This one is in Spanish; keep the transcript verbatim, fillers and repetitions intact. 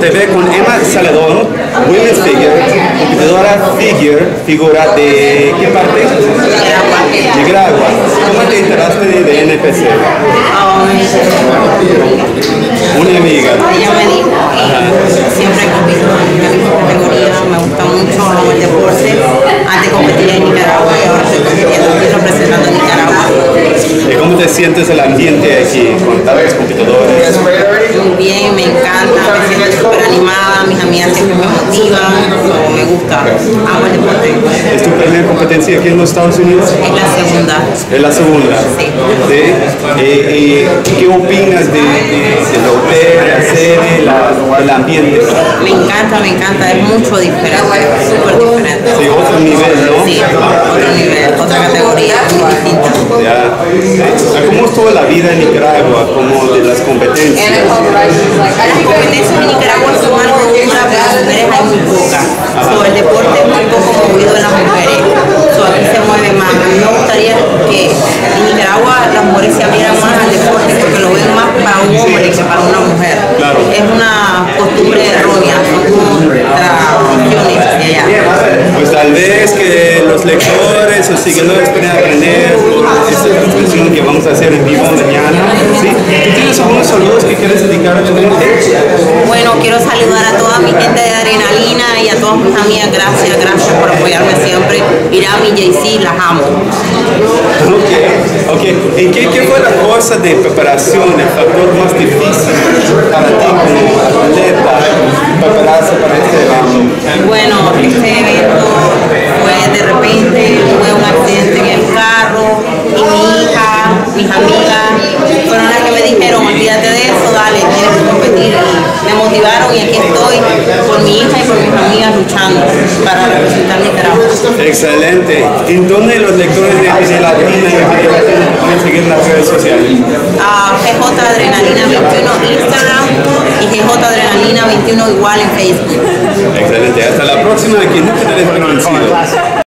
Te ve con Emma Saladón, Women's Figure, competidora Figure, figura de ¿qué parte? Nicaragua. Nicaragua. ¿Cómo te enteraste de, de N P C? Um, Una amiga. ella me dijo y siempre compito en la misma categoría, me gusta mucho el deporte. Antes competía en Nicaragua y ahora estoy compitiendo aquí representando a Nicaragua. ¿Y cómo te sientes el ambiente aquí con tantos competidores? Muy bien, me encanta, me siento súper animada, mis amigas siempre me motivan, me gusta, amo el deporte. ¿Es tu primera competencia aquí en los Estados Unidos? Es la segunda. Es la segunda. Sí. ¿Sí? Eh, eh, ¿Qué opinas de, de, del hotel, la sede, la, el ambiente? Me encanta, me encanta, es mucho diferente, súper diferente. Sí, otro nivel, ¿no? Sí, otro nivel, otra categoría muy distinta. Ya. ¿Cómo estuvo la vida en Nicaragua, como de las competencias? Las competencias en Nicaragua son algo duras, pero las mujeres hay muy pocas. So, el deporte es muy poco movido en las mujeres. So, aquí se mueve más. A mí me gustaría que en Nicaragua las mujeres se abrieran más al deporte porque lo ven más para un hombre que para una mujer. Claro. Es una costumbre errónea, son como tradiciones de allá. Pues tal vez que los lectores o seguidores puedan aprender esta transmisión que vamos a hacer en vivo mañana. ¿Sí? ¿Tú tienes algunos saludos que quieres dedicar a tu gente? Bueno, quiero saludar a toda mi gente de Adrenalina y a todas mis amigas. Gracias, gracias por apoyarme siempre. Irán y Jay-Z, las amo. Ok, ok. ¿Y qué, qué fue la cosa de preparación, el factor más difícil para ti como atleta, prepararse para este evento? Bueno, este evento fue de repente, tuve un accidente en el carro y mi hija, mis amigas fueron las que me dijeron, olvídate de eso, dale, tienes que competir. Y me motivaron y aquí estoy por mi hija y por mis amigas luchando para representar Nicaragua. Excelente. ¿En dónde los lectores de G Latina y G Latina pueden seguir en las redes sociales? Uh, G J Adrenalina veintiuno Instagram y G J Adrenalina veintiuno igual en Facebook. Excelente. Hasta la próxima. Aquí nunca te des por vencido.